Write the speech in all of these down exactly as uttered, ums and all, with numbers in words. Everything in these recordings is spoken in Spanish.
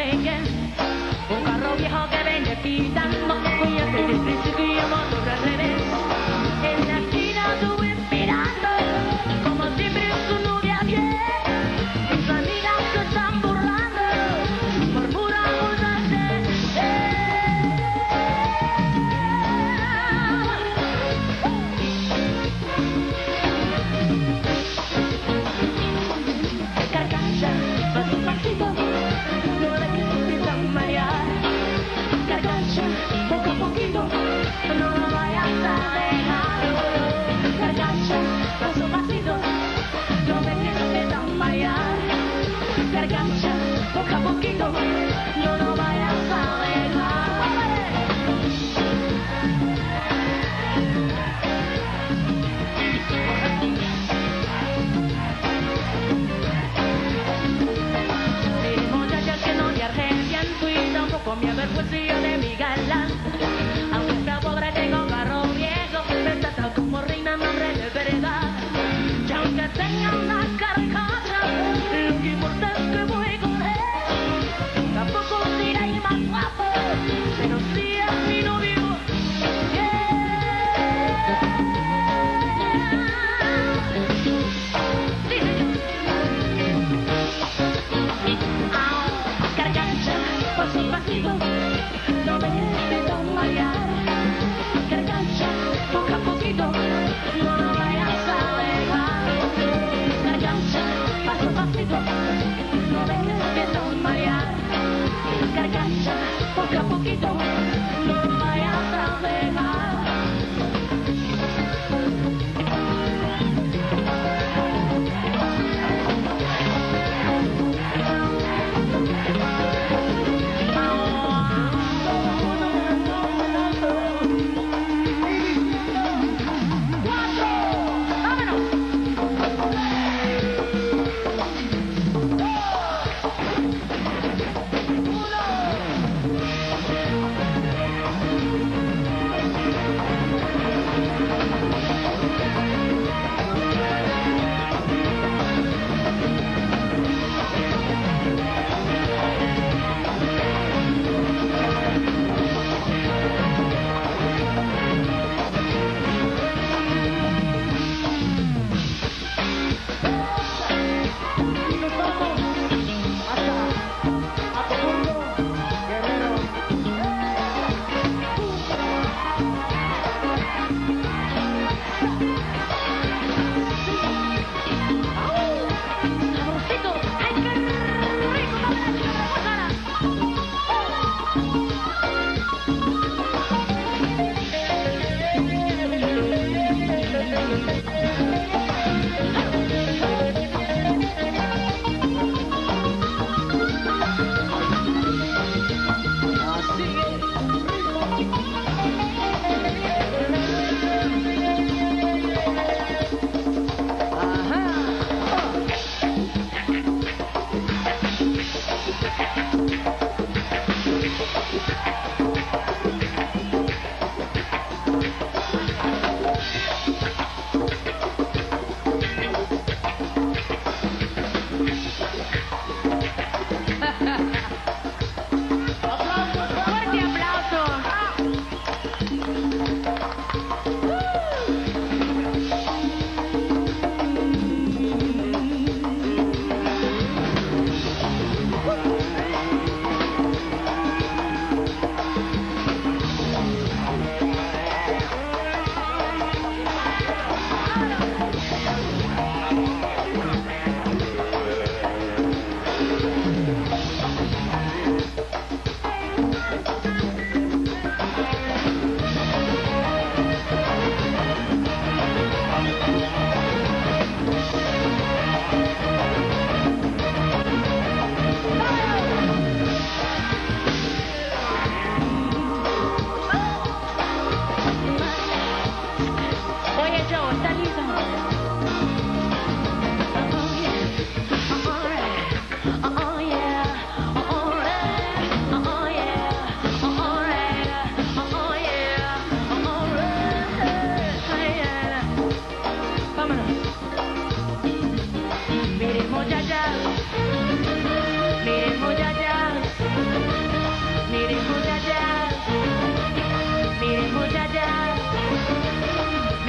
Volkswagen, un carro viejo que vende pitando, cuya se deprisa y cuya motor al revés. En la esquina estuve esperando, como siempre su novia bien. Sus amigas se están burlando, por pura cosa de carcasa, va su pasito, no la que se pisa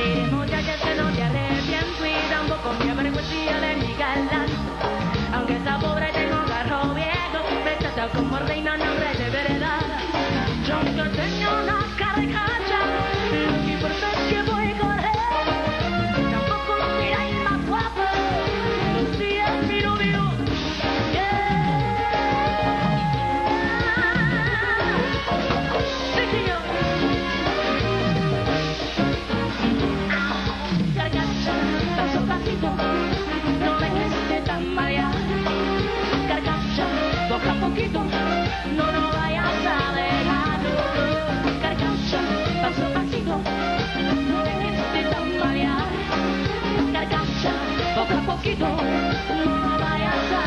Mire, muchacha, que no te arrepiento y tampoco me avergüenza de mi galán. Aunque esta pobre tengo un carro viejo, me trata como reina, nombre de verdad. Yo aunque tengo una carcacha, lo que importa es que voy con él. Tampoco será el más guapo, si es mi novio. No dejes de tambalear, carcacha, poco a poquito, no nos vayas a dejar. Carcacha, paso a pasito, no dejes de tambalear, carcacha, poco a poquito, no nos vayas a